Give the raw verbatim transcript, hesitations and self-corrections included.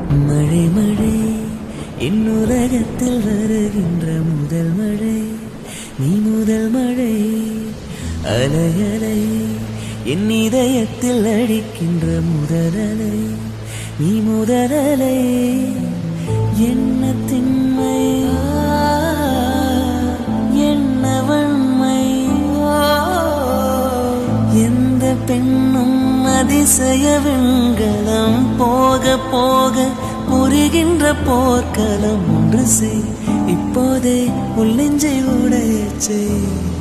மழை மழை என் உலகத்தில் வருகின்ற முதல் மழை நீ முதல் மழை அலை அலை என் இதயத்தில் அடிக்கின்ற முதல் அலை நீ முதல் அலை என்ன திண்மை என்ன வன்மை எந்த பெண்ணும் அதிசய வெண்கலம் போக போக புரிகின்ற போர்க்களம் ஒன்று செய் இப்போதே உள்ளெஞ்சை உடைய செய்